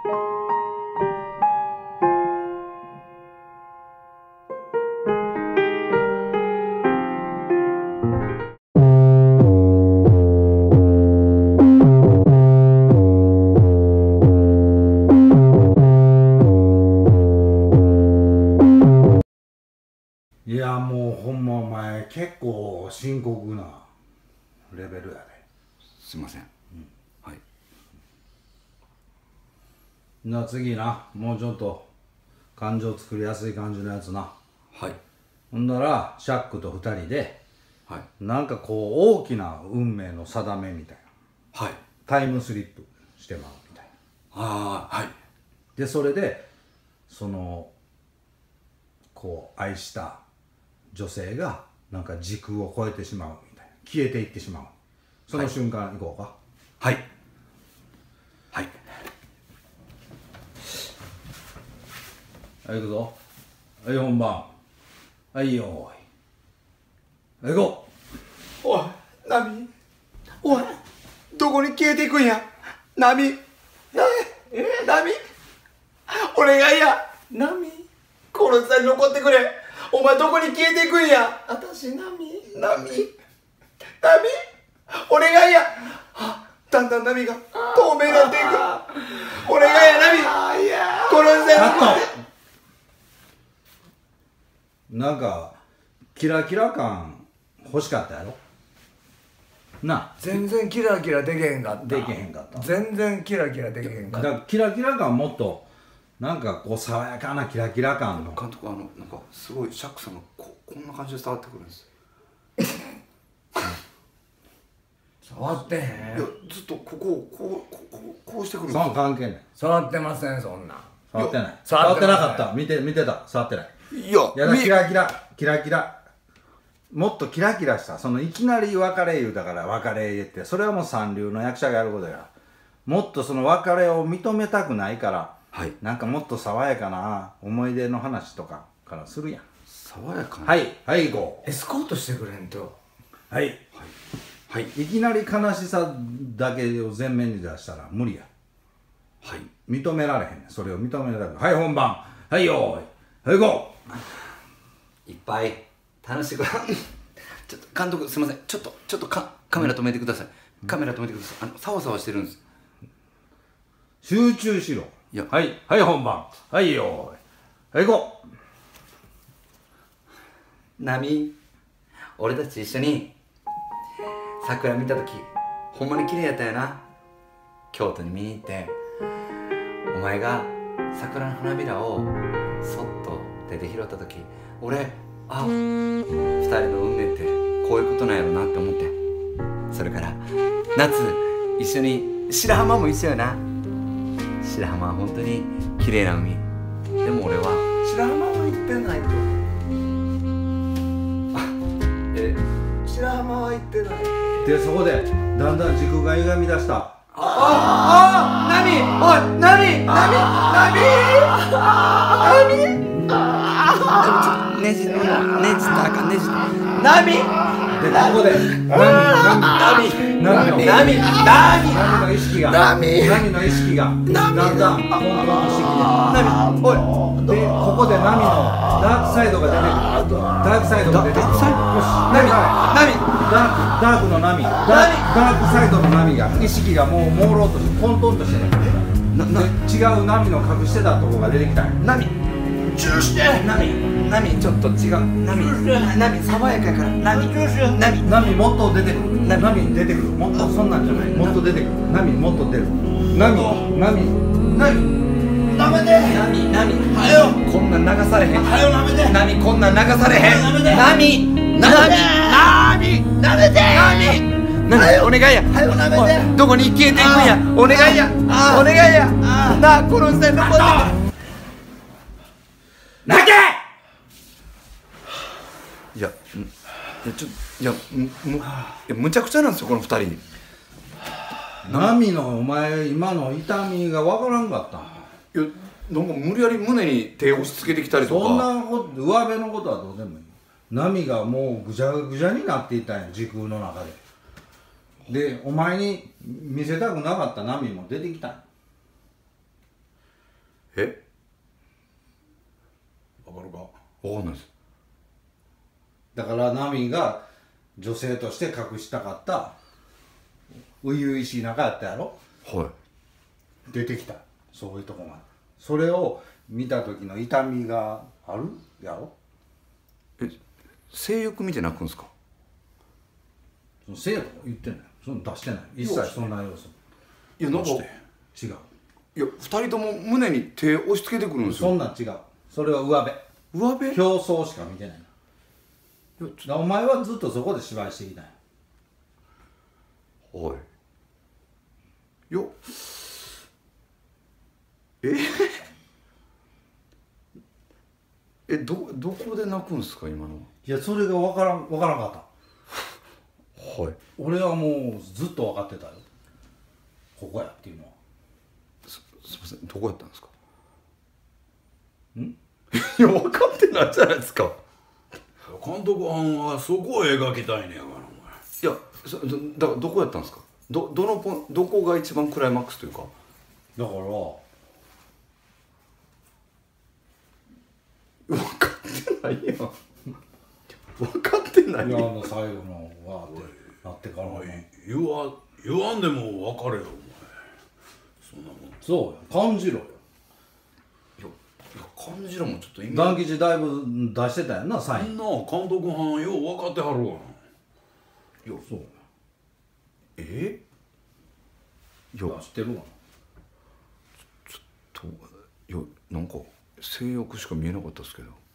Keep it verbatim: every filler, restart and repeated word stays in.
いやもうほんまお前結構深刻なレベルやで。 すいません、うん、はい。 な次な、もうちょっと感情作りやすい感じのやつな。 はい。 ほんならシャックとふたりで、 はい、 なんかこう大きな運命の定めみたいな、 はい、 タイムスリップしてまうみたいな。 ああ、はい。でそれでそのこう愛した女性がなんか時空を超えてしまうみたいな、消えていってしまう、その瞬間、はい、行こうか。 はいはい。 はい、行くぞ。はい、本番。はいよーい。はい、行こう。おい、ナミ。おい、どこに消えていくんや。ナミ。な、え、ナミ。お願いや。ナミ。この下に残ってくれ。お前どこに消えていくんや。あたし、ナミ。ナミ。ナミ。お願いや。あ、だんだんナミが透明になっていく。お願いや、ナミ。この下に残って。 なんかキラキラ感欲しかったやろな。 全然キラキラできへんかった。 できへんかった。 全然キラキラできへんかった。 だからキラキラ感もっとなんかこう爽やかなキラキラ感の。 監督、あのなんかすごいシャックさんがここんな感じで伝わってくるんです。 触ってへん。いやずっとここをこうこうこうしてくるんです。 その関係ない。 触ってません、そんな。 触ってない。触ってなかった。見て見てた。触ってない。 いや、 いやキラキラキラキラ、もっとキラキラした、そのいきなり別れ言うだから別れ言って、それはもう三流の役者がやることや。もっとその別れを認めたくないから、はい、なんかもっと爽やかな思い出の話とかからするやん。 爽やかな。 はいはい行こう。エスコートしてくれんと。 はいはいはい。いきなり悲しさだけを前面に出したら無理や。はい、認められへんねん。それを認められる。はい、本番。はいよーい。はい行こう。 いっぱい楽しくちょっと監督すいません、ちょっとちょっとカカメラ止めてください。カメラ止めてください。あのサワサワしてるんです。 集中しろ。いや、はいはい本番。はいよーい。はい行こう。ナミ、俺たち一緒に桜見た時ほんまに綺麗やったよな。京都に見に行ってお前が桜の花びらをそっと手で拾った時、俺あ二人の運命ってこういうことなんやろなって思って。それから夏一緒に白浜も一緒やな。白浜は本当に綺麗な海。でも俺は白浜は行ってないと。あ、え白浜は行ってないで、そこでだんだん時空が歪み出した。 ああ、ナミ、おい、ナミ、ナミ、ナミ、ナミ。ねじのねじったらあかん、ねじったナミで、ここでナミナミナミナミナミの意識がナミナミの意識がだんだん混沌としてきて、ナミおいで、ここでナミのダークサイドが出てくる。ダークサイドが出てくる。よし、ナミナミダークダークのナミダークサイドのナミが意識がもう朦朧として混沌としてる。違うナミの隠してたとこが出てきたんや。ナミチューしてナミナミちょっと違うナミナミ爽やかやからナミナミナミもっと出てくる。ナミ出てくる。もっとそんなんじゃない。もっと出てくる。ナミもっと出る。ナミナミナミなめてナミナミはよこんなん流されへん。はよなめてナミこんなん流されへん。ナミナミナミなめてナミお願いや。はよなめてどこに消えていくんや。お願いやお願いやなあ、この下に残って泣け。いや、いやちょいやむいやむちゃくちゃなんですよこの二人。 ナミのお前今の痛みがわからんかった。 いやなんか無理やり胸に手を押し付けてきたりとか。 そんなこと上辺のことはどうでもいい。ナミがもうぐちゃぐちゃになっていたんや、時空の中で。でお前に見せたくなかったナミも出てきたん。 えわかるか？ わかんないです。 だからナミが女性として隠したかった初々しい仲やったやろ。 は出てきた、そういうとこが。それを見た時の痛みがあるやろ。 い。え、性欲見て泣くんですか？ そのせいやとか言ってない、その出してない、一切そんな要素。 いやなんか、いどうして違う、 や二人とも胸に手押し付けてくるんですよ。 そんなん違う。それは上辺上辺？ 表層しか見てないな。だからお前はずっとそこで芝居してきたんや。 はい。いや、ええ、どどこで泣くんですか今のは。 いや、それが分からん分からんかった。 はい。 俺はもうずっと分かってたよ、ここやっていうのは。 すみません、どこやったんですか？ んいや分かってないじゃないですか。 監督はんはそこを描きたいねやからお前。 いや、そどだからどこやったんですか？どどのポンどこが一番クライマックスというか。 だから分かってないやん。分かってないいや、あやん。 の最後のわーってなってからも言わ言わんでも分かれよお前。そんなもん。 そうや、感じろよ。 いやいや感じろもちょっと意味。 団吉だいぶ出してたやんな、サイン。 そんな監督はんよう分かってはるわな。 いやそうえいやや、知ってるわ。 といやなんか性欲しか見えなかったですけど。